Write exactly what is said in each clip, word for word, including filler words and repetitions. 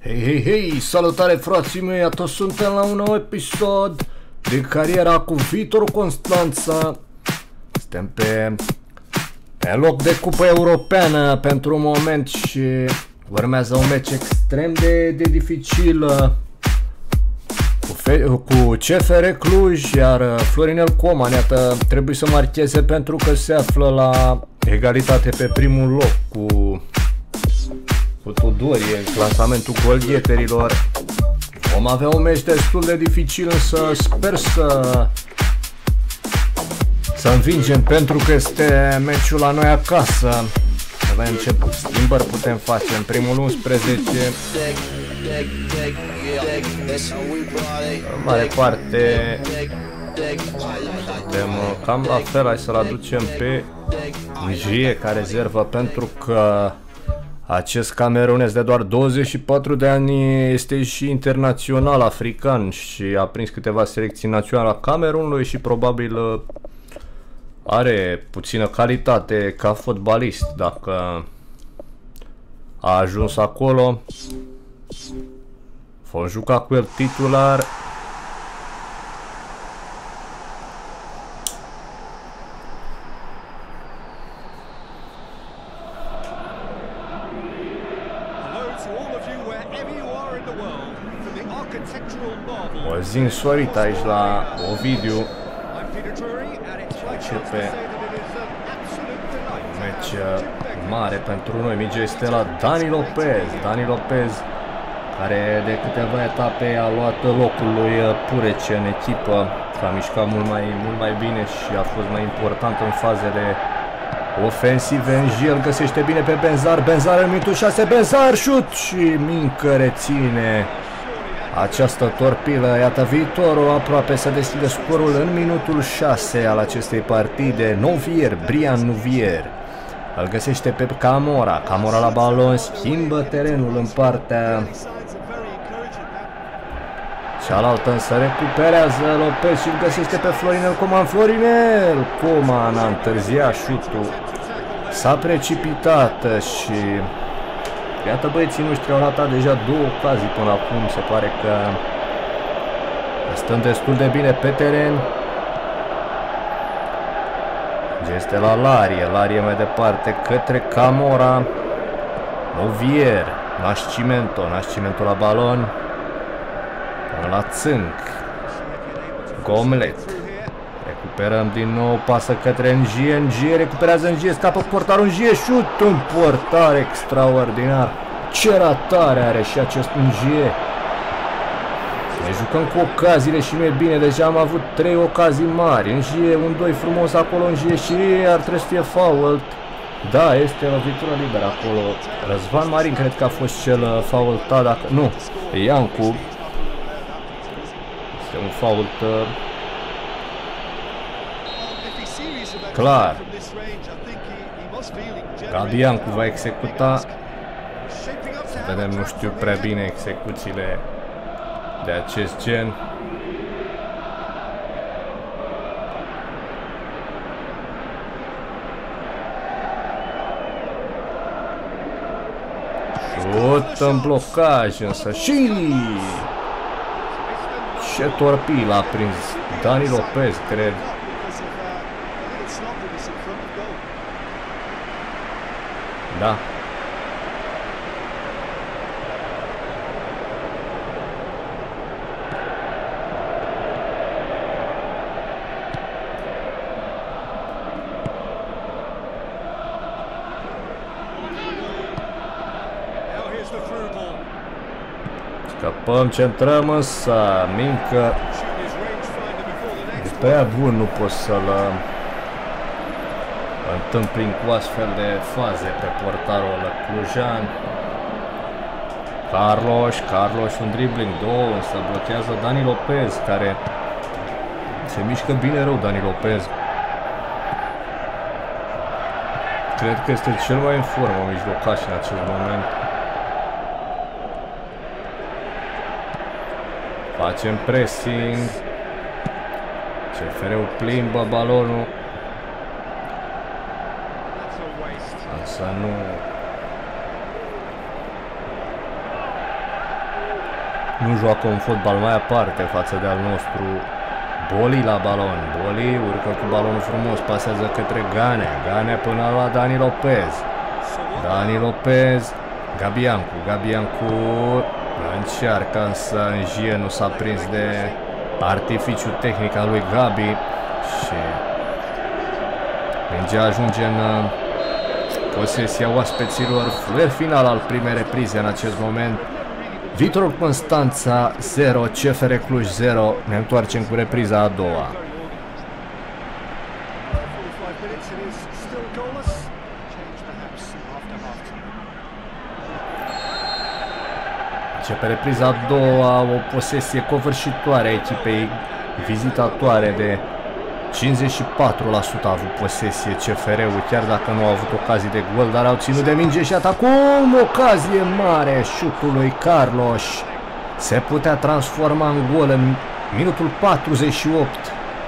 Hei, hei, hei, salutare frații mei, atunci suntem la un nou episod de Cariera cu Viitor Constanța. Suntem pe, pe loc de cupă europeană pentru un moment și urmează un meci extrem de, de dificil cu, Fe, cu C F R Cluj, iar Florinel Coman, iată, trebuie să marcheze pentru că se află la egalitate pe primul loc cu... cu Tudorie în clasamentul golgheterilor. Vom avea un meci destul de dificil, însă sper să să învingem pentru că este meciul la noi acasă. Să vedem ce schimbări putem face în primul unsprezece. În mare parte suntem cam la fel. Hai să-l aducem pe Njie ca rezervă, pentru că acest camerunez de doar douăzeci și patru de ani este și internațional african și a prins câteva selecții naționale a Camerunului și probabil are puțină calitate ca fotbalist dacă a ajuns acolo. Vom juca cu el titular. O zi însorită aici la Ovidiu. Începe un meci mare pentru noi. Mingea este la Dani Lopez. Dani Lopez, care de câteva etape a luat locul lui Purece în echipă, s-a mișcat mult mai, mult mai bine și a fost mai important în fazele ofensive. Njie îl găsește bine pe Benzar. Benzar în minutul șase. Benzar, șut și Mincă reține această torpilă. Iată, Viitorul aproape să deschide scorul în minutul șase al acestei partide. Nouvier, Brian Nouvier îl găsește pe Camora. Camora la balon, schimbă terenul în partea cealaltă, însă recuperează Lopez și îl găsește pe Florinel Coman. Florinel Coman a întârziat șutul, s-a precipitat și iată, băieții noștri au ratat deja două ocazii până acum. Se pare că stăm destul de bine pe teren. Este la Larie. Larie mai departe către Camora. Nouvier. Nascimento. Nascimento la balon. La Țânc. Gomlet. Recuperăm din nou, pasă către Njie. Njie recuperează Njie, scapă portarul Njie, șut în portar extraordinar. Ce ratare are și acest Njie. Ne jucăm cu ocaziile și nu e bine, deja am avut trei ocazii mari. Njie, un doi frumos acolo, Njie și ar trebui să fie fault. Da, este o lovitură liberă acolo. Răzvan Marin cred că a fost cel faultat, dacă nu, Iancu. Este un fault clar. Gabi Iancu va executa. Să vedem, nu știu prea bine execuțiile de acest gen. Șut în blocaj, însă și ce torpil a prins Dani Lopez, cred. Da. Scăpăm, centrăm, însă Mincă e prea bun, nu poți să-l întâmpli cu astfel de faze pe portarul clujan. Carlos, Carlos un dribbling, două, însă blochează Dani Lopez, care se mișcă bine rău. Dani Lopez cred că este cel mai în formă mijlocaș în acest moment. Facem pressing. C F R-ul plimbă balonul. Însă nu nu joacă un fotbal mai aparte față de al nostru. Boli la balon, Boli urcă cu balonul frumos, pasează către Gane, Gane până la Dani Lopez. Dani Lopez, Gabiancu, Gabiancu încearcă, însă Njie nu s-a prins de artificiul tehnic al lui Gabi și mingea ajunge în posesia oaspeților. Fluier final al primei reprize în acest moment. Viitorul Constanța zero, C F R Cluj zero. Ne întoarcem cu repriza a doua. Începe repriza a doua, o posesie covârșitoare a echipei vizitatoare de cincizeci și patru la sută a avut posesie C F R-ul, chiar dacă nu au avut ocazii de gol, dar au ținut de minge și atacum, ocazie mare, șutul lui Carlos se putea transforma în gol în minutul patruzeci și opt.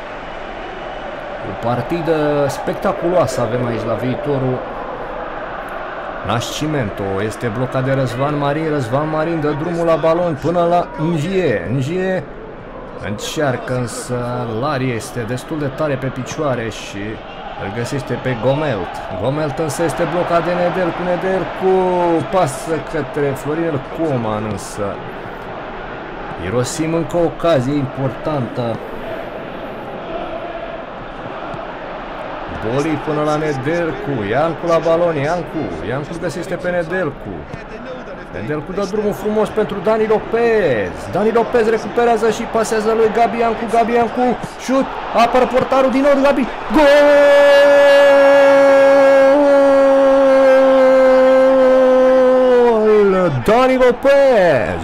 O partidă spectaculoasă avem aici la Viitorul. Nascimento este blocat de Răzvan Marin, Răzvan Marin dă drumul la balon până la Njie, Njie încearcă, însă Larie este destul de tare pe picioare și îl găsește pe Gomelt. Gomelt însă este blocat de Nedelcu, Nedelcu pasă către Florin Coman, însă irosim încă o ocazie importantă. Boli până la Nedelcu, Iancu la balon, Iancu, Iancu găsește pe Nedelcu. Nedelcu dă drumul frumos pentru Dani Lopez. Dani Lopez recuperează și pasează lui Gabi Iancu, Gabi Iancu, șut, apără portarul din nou, Gabi, gol! Dani Lopez!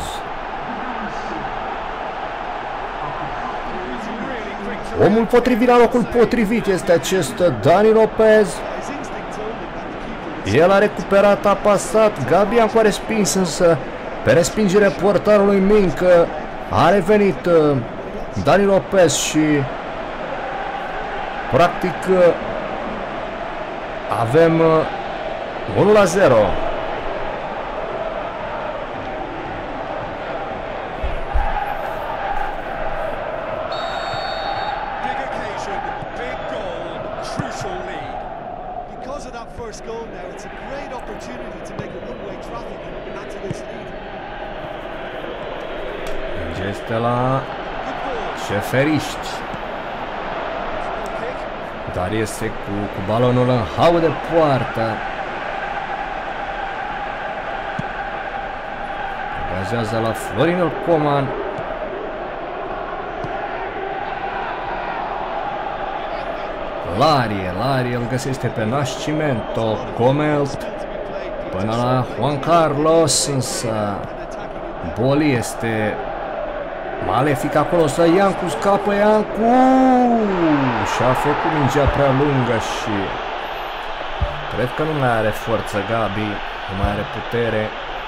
Omul potrivit la locul potrivit este acest Dani Lopez. El a recuperat, a pasat, Gabi Iancu a respins, însă pe respingere portarului Mincă a revenit uh, Dani Lopez și practic uh, avem uh, unu la zero. Este la șeferiști, dar este cu, cu balonul în hau de poartă. Agajează la Florinul Coman. Larie, Larie îl găsește pe Nascimento, Gomelt până la Juan Carlos, însă Boli este malefic acolo, să Iancu scapă, Iancu și-a făcut mingea prea lungă și cred că nu mai are forță Gabi, nu mai are putere.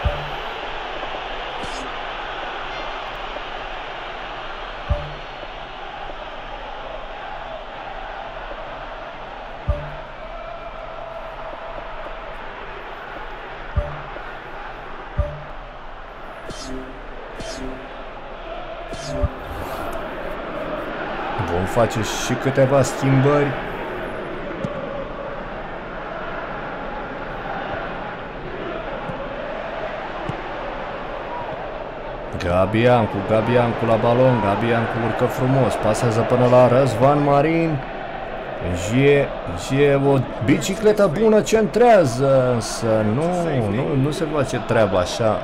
Vom face și câteva schimbări. Gabi Iancu, Gabi Iancu la balon, Gabi Iancu urcă frumos, pasează până la Răzvan Marin. Njie, Njie, o bicicletă bună, centrează, însă nu, nu, nu se face treaba așa.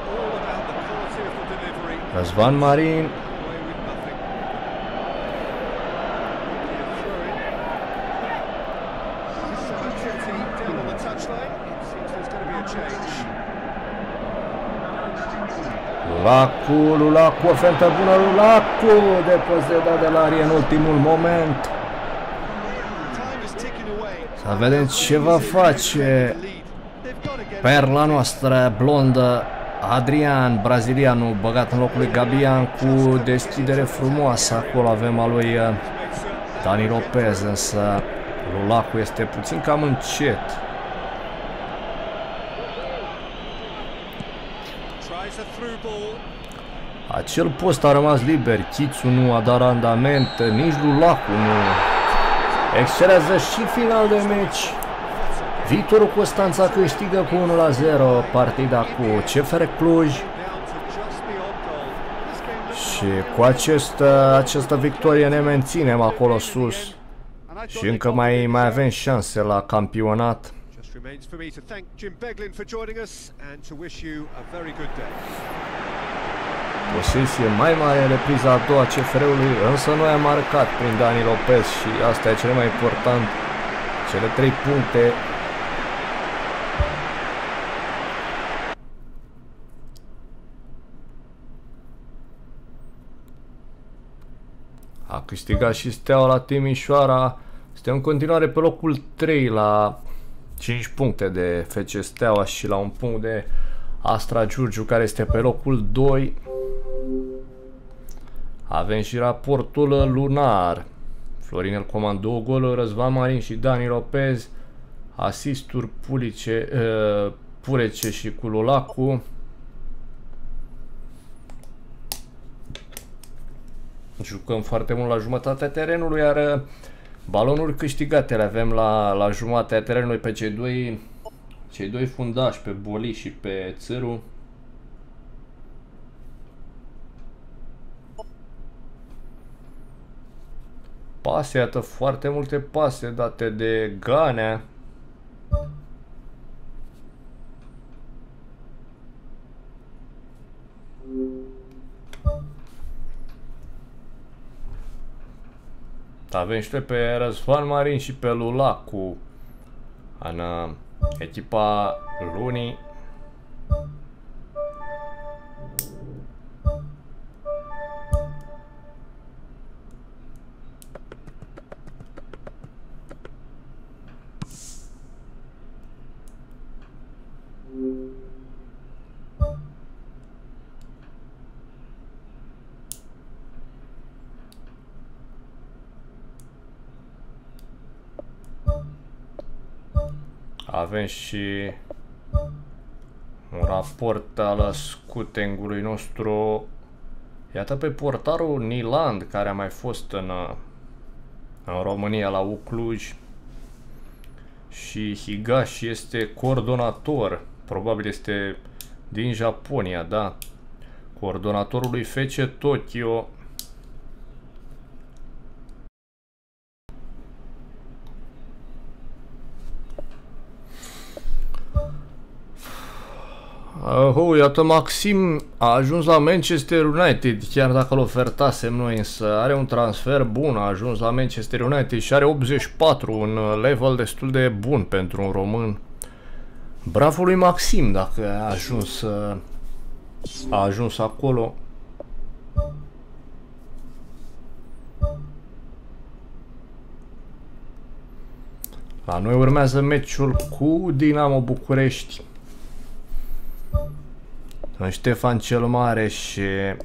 Răzvan Marin. Lulacu, Lulacu, o fentă bună, Lulacu, deposedat de Larie în ultimul moment. Să vedem ce va face perla noastră blondă, Adrian, brazilianul, băgat în locul lui Gabi Iancu, deschidere frumoasă, acolo avem a lui Dani Lopez, însă Lulacu este puțin cam încet. Acel post a rămas liber, Chițu nu a dat randament, nici Lulacu nu. Excelează și final de meci. Viitorul Constanța câștigă cu unu la zero partida cu C F R Cluj. Și cu această, această victorie ne menținem acolo sus. Și încă mai, mai avem șanse la campionat. Posesie mai mare în repriza a doua C F R-ului, însă noi am marcat prin Dani Lopez și asta e cel mai important. Cele trei puncte. A câștigat și Steaua la Timișoara. Suntem în continuare pe locul trei la cinci puncte de F C Steaua și la un punct de Astra Giurgiu, care este pe locul doi. Avem și raportul lunar. Florinel Coman două goluri, Răzvan Marin și Dani Lopez. Asisturi Pulice, uh, Purece și Cululacu. Jucăm foarte mult la jumătatea terenului, iar balonuri câștigate le avem la, la jumătatea terenului pe cei doi, cei doi fundași, pe Boli și pe Țâru. Pase, iată, foarte multe pase date de Ganea. Avem și pe Răzvan Marin și pe Lulacu în echipa lunii. Avem și un raport al scutengului nostru. Iată pe portarul Niland, care a mai fost în, în România la U Cluj. Și Higashi este coordonator. Probabil este din Japonia, da. Coordonatorul lui F C Tokyo. Oh, iată, Maxim a ajuns la Manchester United, chiar dacă îl ofertasem noi, însă are un transfer bun, a ajuns la Manchester United și are optzeci și patru, un level destul de bun pentru un român. Bravo lui Maxim dacă a ajuns, a ajuns acolo. La noi urmează meciul cu Dinamo București în Ștefan cel Mare și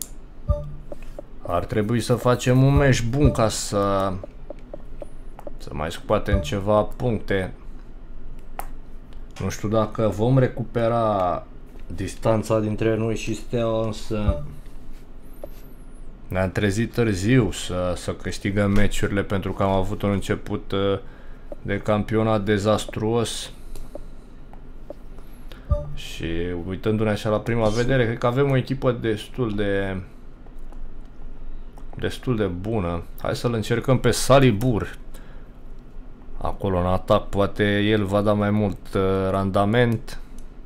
ar trebui să facem un meci bun ca să să mai scoatem ceva puncte. Nu știu dacă vom recupera distanța dintre noi și Steaua, însă ne-am trezit târziu să, să câștigăm meciurile, pentru că am avut un început de campionat dezastruos. Și uitându-ne așa la prima vedere, cred că avem o echipă destul de destul de bună. Hai să-l încercăm pe Salibur acolo în atac, poate el va da mai mult uh, randament.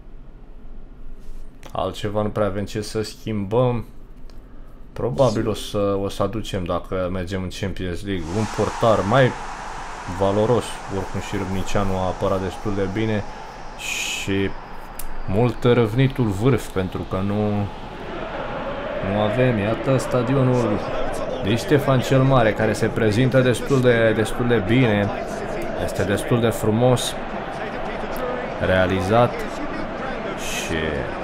Altceva nu prea avem ce să schimbăm. Probabil o să, o să aducem, dacă mergem în Champions League, un portar mai valoros. Oricum și Râvnicianu a apărat destul de bine și mult răvnitul vârf, pentru că nu nu avem. Iată stadionul de Ștefan cel Mare, care se prezintă destul de, destul de bine. Este destul de frumos realizat și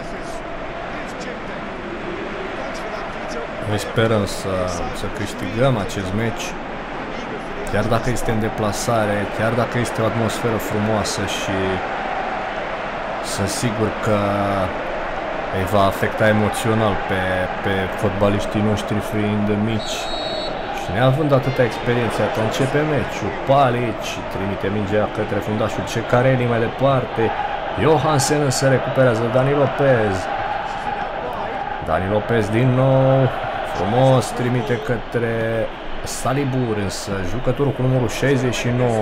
noi sperăm să, să câștigăm acest meci. Chiar dacă este în deplasare, chiar dacă este o atmosferă frumoasă, și sunt sigur că îi va afecta emoțional pe, pe fotbaliștii noștri fiind mici. Și neavând atâta experiență, atunci începe meciul. Palic trimite mingea către fundașul Ceccarelli mai departe. Johansen însă recuperează Dani Lopez. Dani Lopez din nou. Frumos trimite către Salibur, însă jucătorul cu numărul șaizeci și nouă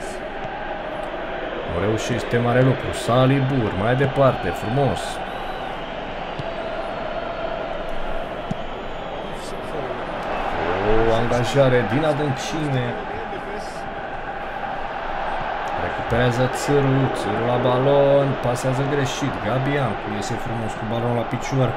nu reușește mare lucru. Salibur mai departe, frumos. O angajare din adâncime. Recuperează Țâru, Țâru la balon, pasează greșit. Gabiancu iese frumos cu balonul la picior.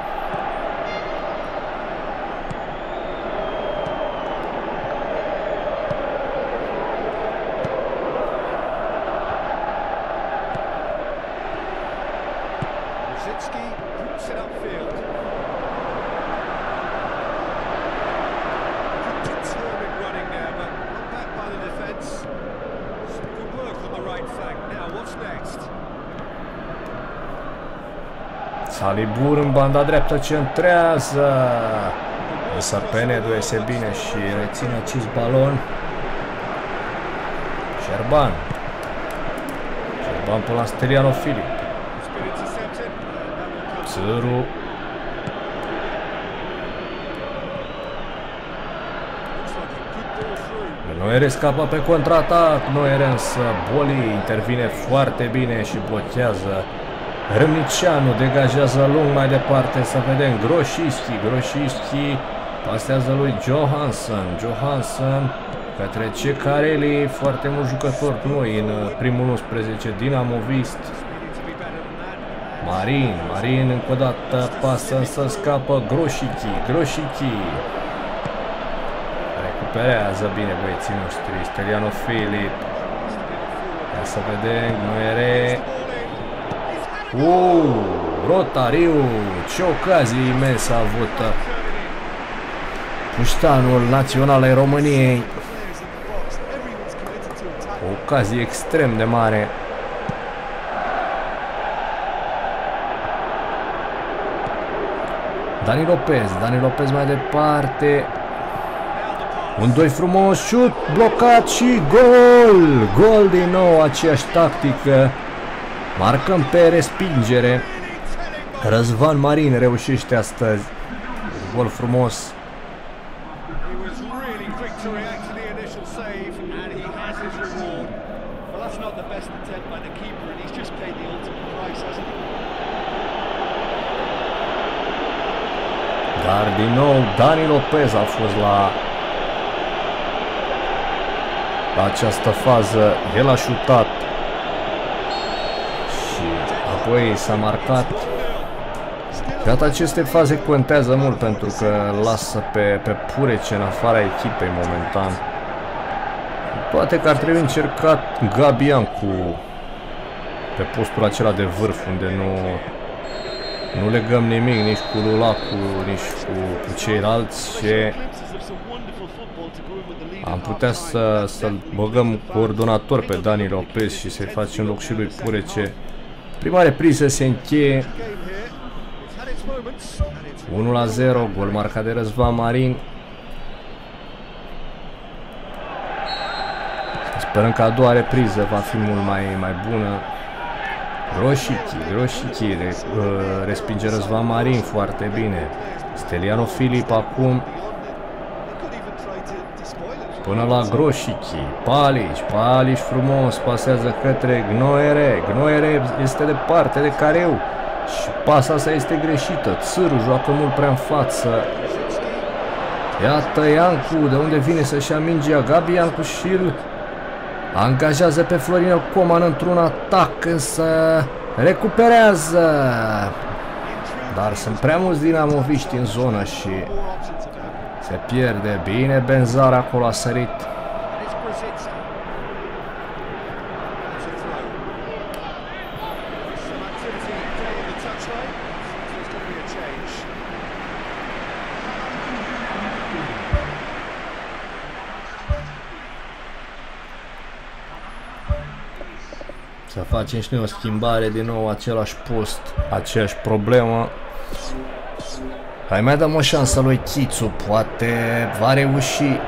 Salibur în banda dreaptă centrează. Însă Penedo iese bine și reține acest balon. Șerban. Șerban până la Steliano Filip. Țâru. Noere scapă pe contraatac. Noere însă Boli intervine foarte bine și blochează. Râmnicianu degajează lung mai departe, să vedem. Grosicki, Grosicki pasează lui Johansen. Johansen către Ceccarelli, foarte mult jucător noi în primul unsprezece dinamovist. Marin, Marin încă o dată pasă, însă scapă Grosicki, Grosicki recuperează bine băieții noștri. Steliano Filip. Ia să vedem, Noere. Uuu, Rotariu, ce ocazie imensă a avut puștanul național ai României. O ocazie extrem de mare. Dani Lopez, Dani Lopez mai departe. Un doi frumos, șut, blocat și gol! Gol din nou, aceeași tactică. Marcăm pe respingere. Răzvan Marin reușește astăzi. Gol frumos. Dar din nou Dani Lopez a fost la, la această fază. El a șutat. Apoi s-a marcat. Iată, aceste faze contează mult pentru că lasă pe, pe Purece în afara echipei momentan. Poate că ar trebui încercat Gabiancu pe postul acela de vârf unde nu, nu legăm nimic nici cu Lulacu, nici cu, cu ceilalți și am putea să, să-l băgăm coordonator pe Dani Lopez și să-i facem loc și lui Purece. Prima repriză se încheie. unu la zero, gol marcat de Răzvan Marin. Sperăm că a doua repriză va fi mult mai, mai bună. Grosicki, Grosicki re, uh, respinge Răzvan Marin foarte bine. Steliano Filip acum până la Grosicki. Palic, Palic frumos pasează către Gnoere. Gnoere este departe de careu și pasa asta este greșită. Țâru joacă mult prea în față. Iată Iancu de unde vine să-și ia mingea. Gabi Iancu și îl angajează pe Florinel Coman într-un atac, însă recuperează. Dar sunt prea mulți dinamoviști în zonă și se pierde. Bine, Benzar acolo a sărit. Să facem și noi o schimbare, din nou același post, aceeași problemă. Hai, mai dăm o șansă lui Chițu, poate va reuși.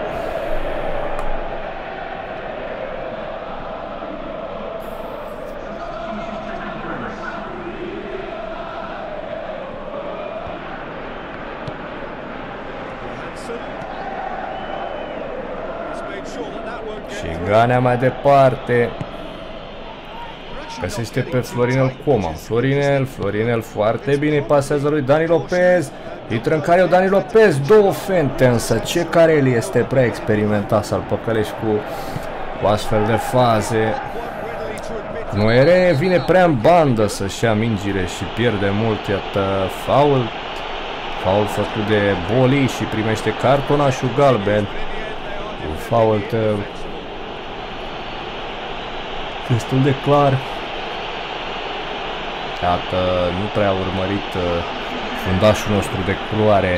Și Ganea mai departe. Găsește pe Florinel Coman. Florinel, Florinel foarte bine, pasează lui Dani Lopez. Intră în care Dani Lopez, două fente însă. Ce Carelli este prea experimentat să-l păcălești cu, cu astfel de faze. Noere vine prea în bandă să-și ia mingile și pierde mult. Iată, faul. Faul făcut de Boli și primește cartonașul galben. Un faul destul de clar. Iată, nu prea a urmărit fundașul nostru de culoare.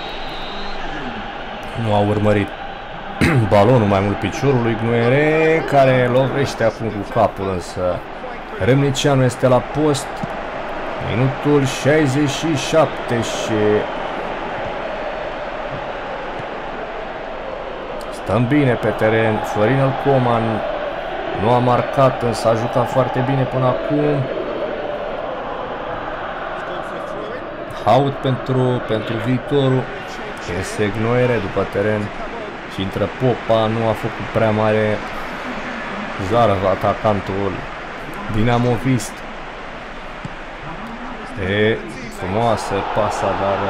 Nu a urmărit balonul, mai mult piciorul lui Gnuere, care lovește acum cu capul, însă Râmnicianu este la post. Minutul șaizeci și șapte și stăm bine pe teren. Florinel Coman nu a marcat, însă a jucat foarte bine până acum. Haut pentru, pentru viitorul. Iese Gnoere după teren și intră Popa. Nu a făcut prea mare zară atacantul dinamovist. E frumoasă pasa, dar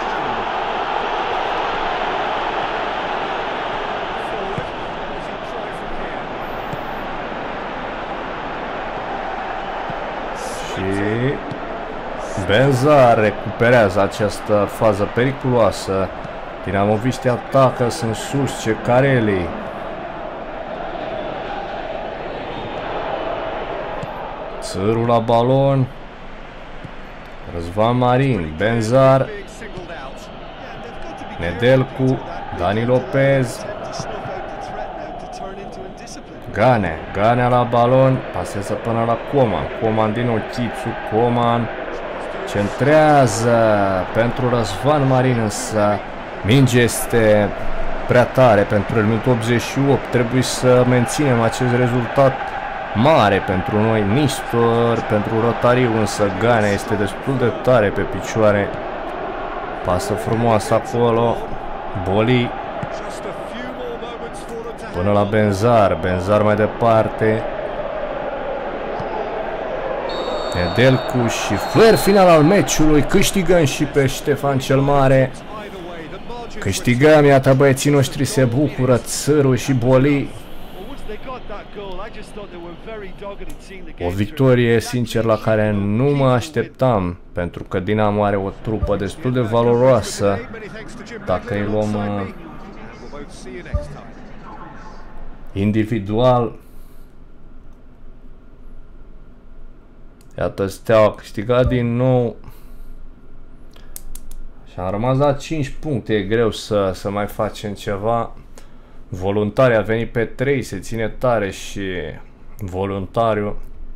și Benzar recuperează această fază periculoasă. Dinamoviștii atacă, sunt sus, ce Carelli. Țărul la balon. Răzvan Marin, Benzar, Nedelcu, Dani Lopez, Ganea, Ganea la balon, pasează până la Coman, Coman din nou, Chițu, Coman centrează pentru Răzvan Marin, însă minge este prea tare pentru el. Minutul optzeci și opt, trebuie să menținem acest rezultat mare pentru noi. Nistor pentru Rotariu, însă Ganea este destul de tare pe picioare. Pasă frumoasă acolo. Boli până la Benzar. Benzar mai departe. Nedelcu și flair final al meciului. Câștigăm și pe Ștefan cel Mare. Câștigăm, iată, băieții noștri se bucură, Țăru și Boli. O victorie, sincer, la care nu mă așteptam, pentru că Dinamo are o trupă destul de valoroasă. Dacă îi luăm uh, individual. Iată, Steaua a câștigat din nou. Și am rămas la cinci puncte, e greu să, să mai facem ceva. Voluntari a venit pe trei, se ține tare și Voluntariu.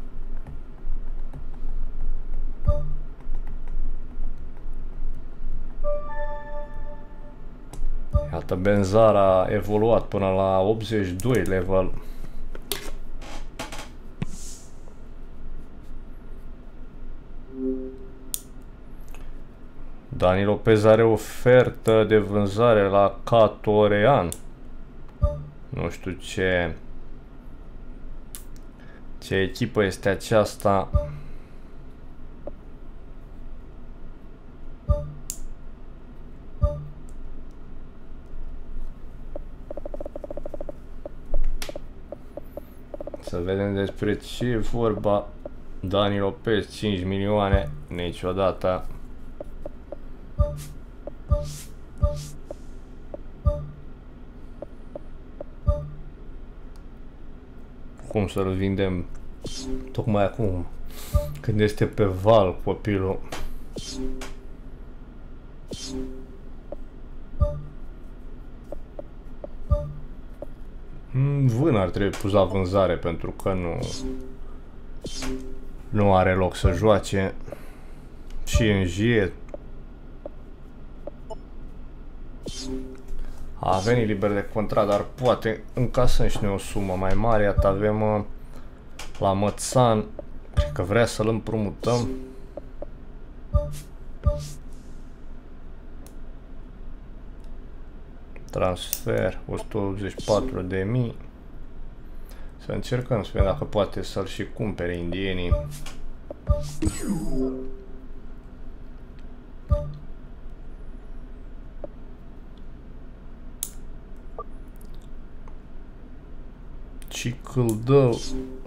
Iată, Benzar a evoluat până la optzeci și doi level. Dani Lopez are ofertă de vânzare la Catorean. Nu știu ce ce echipă este aceasta. Să vedem despre ce e vorba. Dani Lopez, cinci milioane, niciodată. Cum să-l vindem tocmai acum, când este pe val copilul. Vân ar trebui pus la vânzare, pentru că nu nu are loc să joace. Și în J A venit liber de contract, dar poate încasăm și noi o sumă mai mare. Iată, avem uh, la Mățan, cred că vrea să-l împrumutăm. Transfer o sută optzeci și patru de mii. Să încercăm să vedem dacă poate să-l și cumpere indienii. Cicâldău.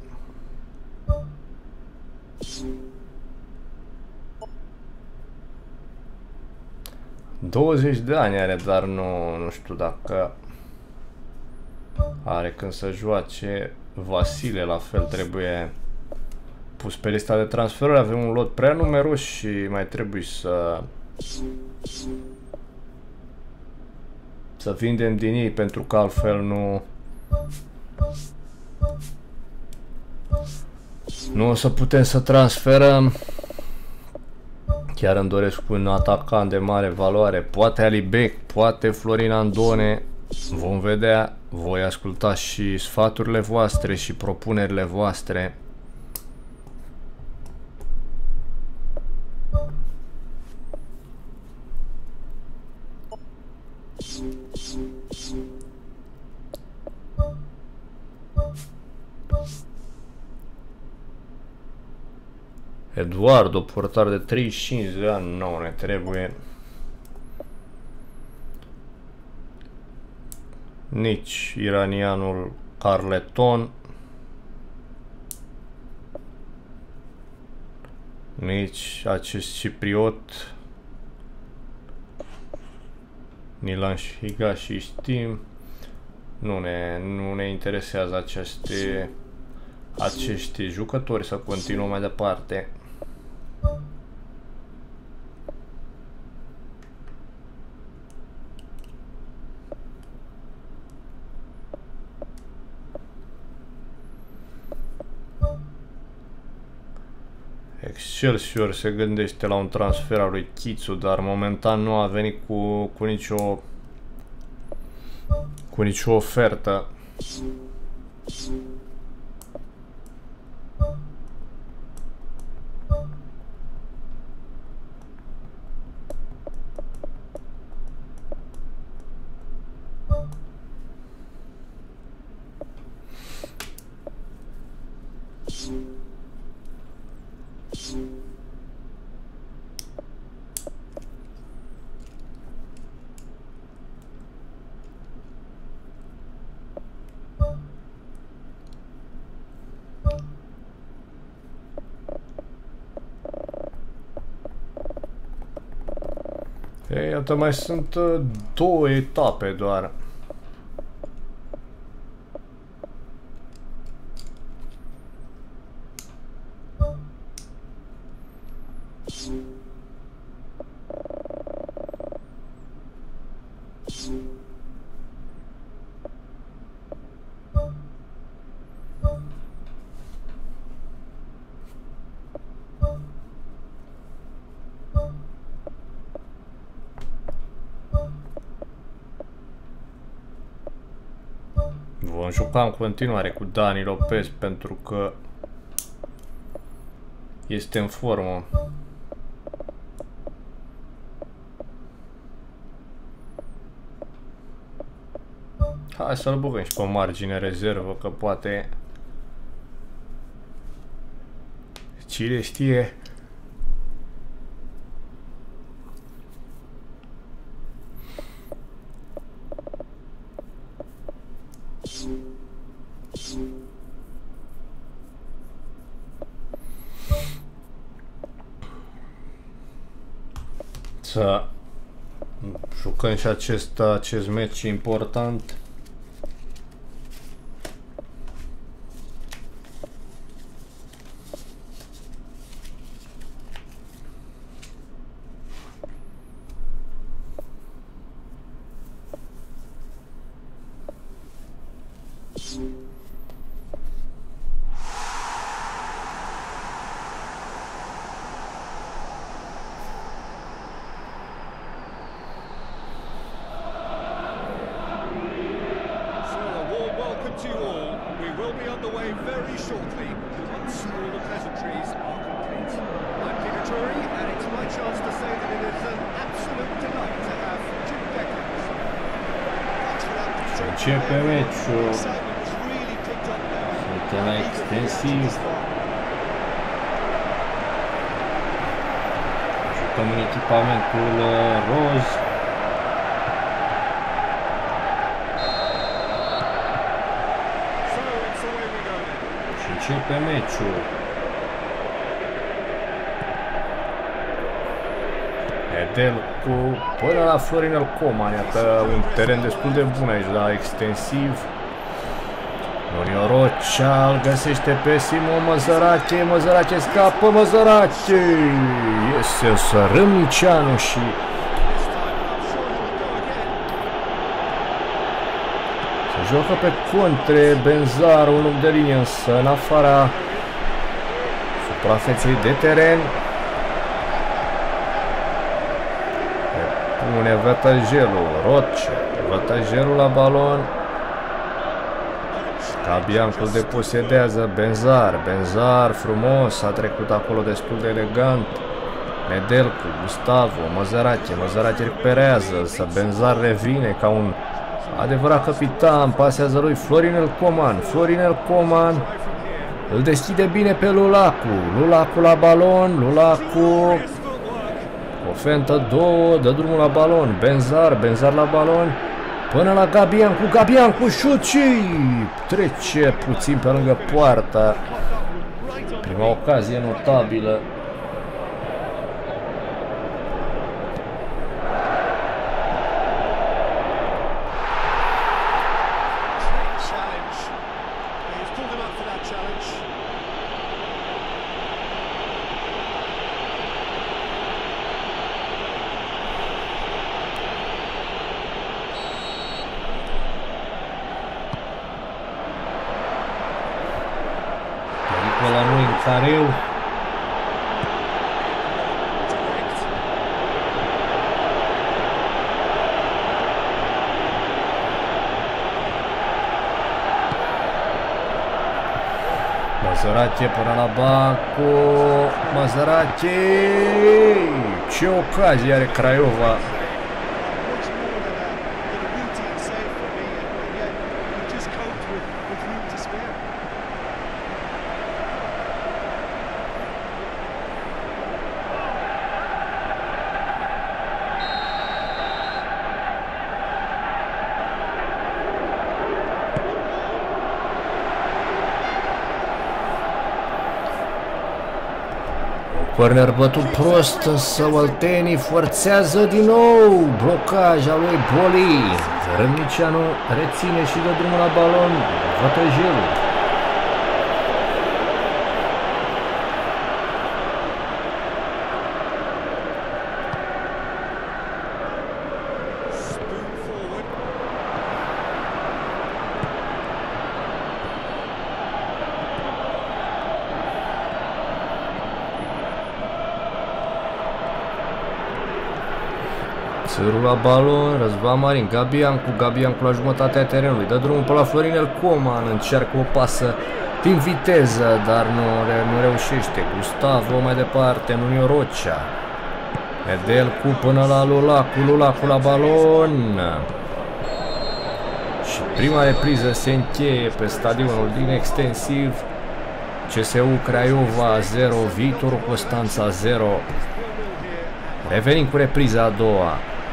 douăzeci de ani are, dar nu, nu știu dacă are când să joace. Vasile la fel trebuie pus pe lista de transferuri. Avem un lot prea numeros și mai trebuie să să vindem din ei, pentru că altfel nu nu o să putem să transferăm. Chiar îmi doresc un atacant de mare valoare, poate Alibec, poate Florin Andone, vom vedea. Voi asculta și sfaturile voastre și propunerile voastre. Eduardo, portar de treizeci și cinci de ani, nu ne trebuie. Nici iranianul Carleton, nici acest cipriot Nilan Higa, și știm. Nu ne, nu ne interesează aceste, acești jucători. Să continuăm mai departe. Excelsior se gândește la un transfer al lui Chițu, dar momentan nu a venit cu, cu nicio cu nicio ofertă. Ei, iată, mai sunt uh, două etape doar. Vom juca în continuare cu Dani Lopez pentru că este în formă. Hai să-l băgăm și pe margine rezervă, că poate cine știe. Să jucăm și acest, acest meci important. be underway very shortly once all the pleasantries are complete. I'm Peter Drury, and it's my chance to say that it is an absolute delight to have Jim Beckers. Începe meciul. Suntem la extensiv. Jucăm în echipamentul roz. Și începe meciul. Nedelcu până la Florinel Coman, iată un teren destul de bun aici la extensiv. Nunio Rocea îl găsește pe Simon Măzărache, Măzărache scapă, Măzărache iese însă Râmnicianu și se joacă pe contre Benzar, un loc de linie însă în afara suprafeței de teren. Pune Vătăjelul, Roce, Vătăjelul la balon. Gabiancu îl deposedează, Benzar, Benzar frumos, a trecut acolo destul de elegant. Nedelcu, Gustavo, Măzărache, Măzărache recuperează, însă Benzar revine ca un adevărat capitan, pasează lui Florinel Coman, Florinel Coman îl deschide bine pe Lulacu, Lulacu la balon, Lulacu, o fentă, două, dă drumul la balon, Benzar, Benzar la balon, până la Gabiancu, Gabiancu șut și trece puțin pe lângă poartă. Prima ocazie notabilă. La noi în careu. Măzărache până la Bancu. Măzărache. Ce ocazie are Craiova. Corner bătut prost, însă Oltenii forțează din nou blocaj al lui Boli. Râmnicianu reține și dă drumul la balon. Vătăjelul. Țărul la balon, Răzvan Marin, Gabiancu, Gabiancu la jumătatea terenului, dă drumul pe la Florinel Coman, încearcă o pasă din viteză, dar nu, nu reușește. Gustavo mai departe, Nunio Rocea. Nedelcu până la Lulacu, Lulacu la balon. Și prima repriză se încheie pe stadionul din extensiv. C S U Craiova zero, Viitorul Constanța zero. Revenim cu repriza a doua.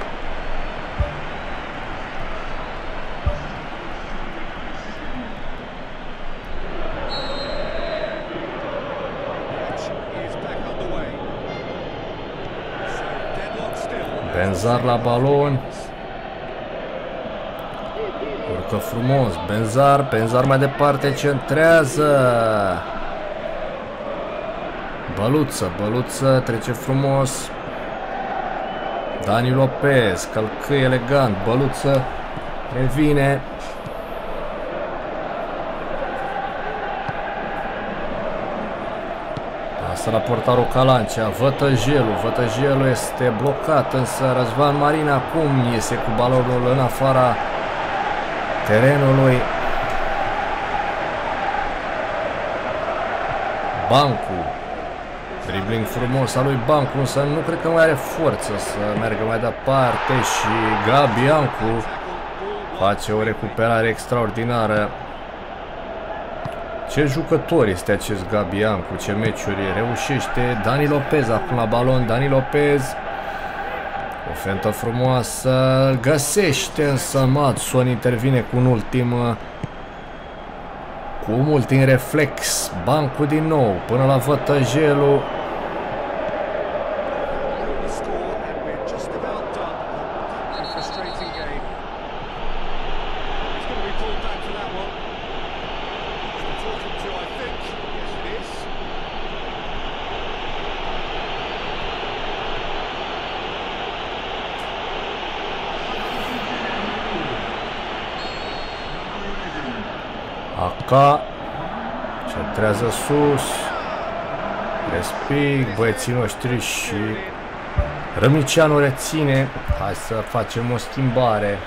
Benzar la balon. Urcă frumos. Benzar, Benzar mai departe centrează. Băluță, Băluță trece frumos. Dani Lopez, călcâie elegant, Băluță revine. Asta la portarul Calancea, Vătăjelul, Vătăjelul este blocat, însă Răzvan Marin acum iese cu balonul în afara terenului. Bancu. Dribbling frumos al lui Bancu, însă nu cred că mai are forță să meargă mai departe și Gabiancu face o recuperare extraordinară. Ce jucător este acest Gabiancu, ce meciuri reușește. Dani Lopez acum la balon, Dani Lopez. O fentă frumoasă, îl găsește însă Madson, intervine cu un ultim cu un ultim reflex. Bancu din nou până la Vătăjelu. Aca centrează sus, resping băieții noștri și Rămicianu reține. Hai să facem o schimbare.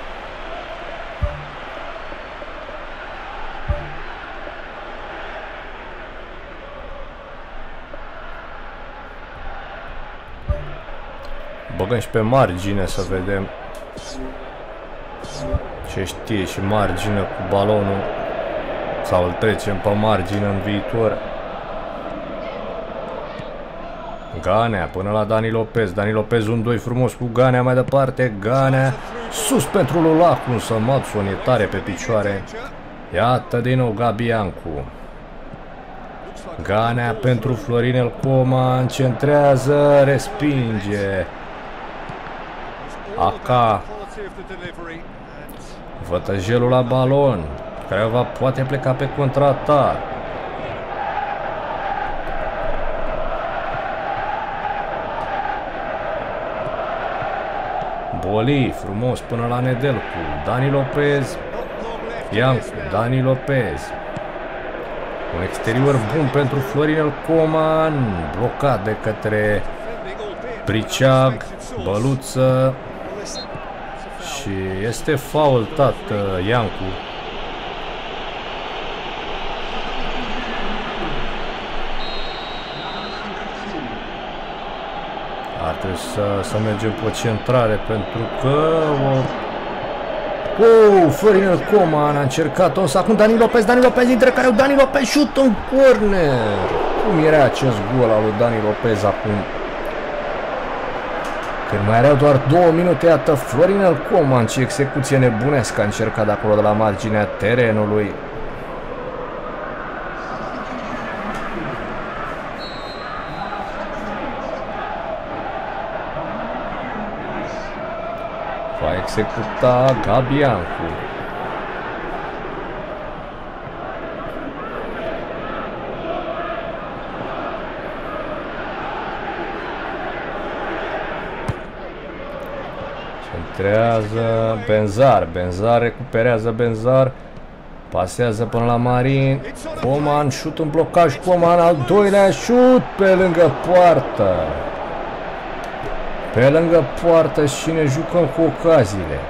Băgăm și pe margine să vedem ce știe și margine cu balonul. Sau îl trecem pe margine în viitor. Ganea până la Dani Lopez. Dani Lopez un doi frumos cu Ganea mai departe. Ganea sus pentru Lulacu, însă Madson e tare pe picioare. Iată din nou Gabiancu. Ganea pentru Florinel Coman. Centrează, respinge. Aca. Vătăjelul la balon. Craiova poate pleca pe contraatac. Boli, frumos până la Nedelcu. Dani Lopez. Iancu, Dani Lopez. Un exterior bun pentru Florinel Coman. Blocat de către Priceag. Băluță. Și este faultat Iancu. Ar trebui să, să mergem pe centrare pentru că... Oh, Florinel Coman a încercat-o, însă acum Dani Lopez, Dani Lopez, dintre care Dani Lopez șut în corner. Cum era acest gol al lui Dani Lopez acum? Când mai erau doar două minute, iată Florinel Coman, ce execuție nebunească a încercat de acolo de la marginea terenului. Va executa Gabiancu. Centrează Benzar. Benzar recuperează Benzar. Pasează până la Marin. Coman, șut în blocaj. Coman, al doilea șut pe lângă poartă. Pe lângă poartă și ne jucăm cu ocaziile.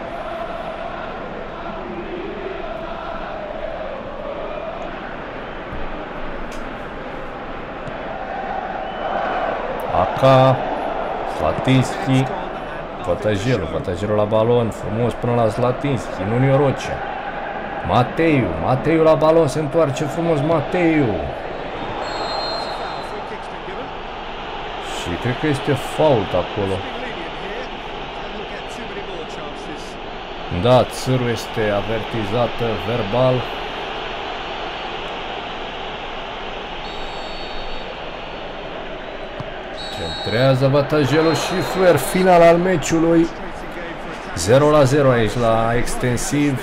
Aca, Slatinski, Vătăjelul, Vătăjelul la balon, frumos până la Slatinski, nu Niorocea. Mateiu, Mateiu la balon, se întoarce frumos Mateiu. Și cred că este fault acolo. Da, Țâru este avertizată verbal. Centrează Vătăjelul și Fluer, final al meciului. zero la zero aici la extensiv.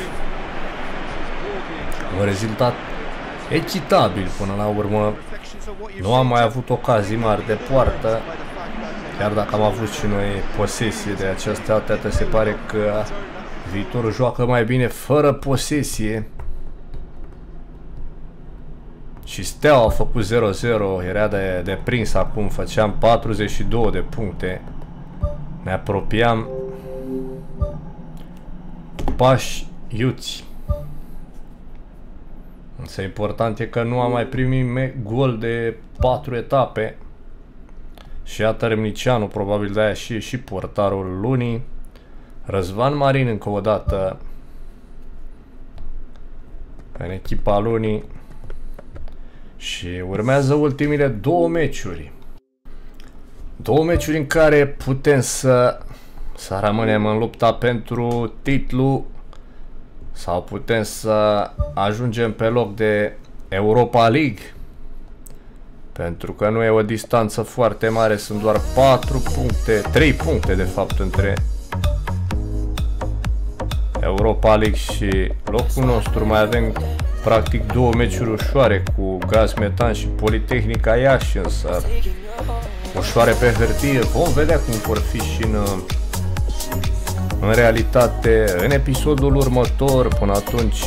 Un rezultat echitabil până la urmă. Nu am mai avut ocazii mari de poartă. Chiar dacă am avut și noi posesie de această dată, se pare că Viitorul joacă mai bine fără posesie. Și Steaua a făcut zero zero, era de, de prins acum, făceam patruzeci și două de puncte. Ne apropiam pași iuți. Însă important e că nu am mai primit gol de patru etape. Și iată Râmnicianu, probabil de aia și, și portarul lunii. Răzvan Marin încă o dată în echipa lunii. Și urmează ultimile două meciuri. Două meciuri în care putem să, să rămânem în lupta pentru titlu sau putem să ajungem pe loc de Europa League. Pentru că nu e o distanță foarte mare, sunt doar patru puncte, trei puncte de fapt între Europa League și locul nostru. Mai avem practic două meciuri ușoare cu Gaz Metan și Politehnica Iași, însă ușoare pe hârtie. Vom vedea cum vor fi și în, în realitate în episodul următor. Până atunci,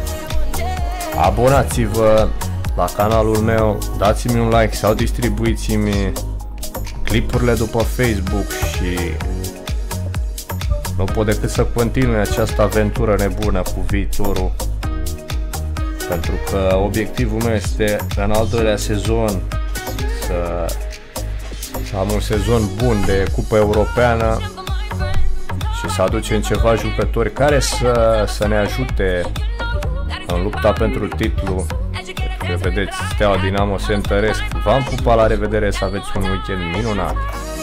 abonați-vă la canalul meu, dați-mi un like sau distribuiți-mi clipurile după Facebook și nu pot decât să continui această aventură nebună cu viitorul, pentru că obiectivul meu este în al doilea sezon să, să am un sezon bun de Cupa Europeană și să aducem ceva jucători care să, să ne ajute în lupta pentru titlu. Că vedeți, Steaua Dinamo se întăresc. V-am pupat, la revedere, să aveți un weekend minunat!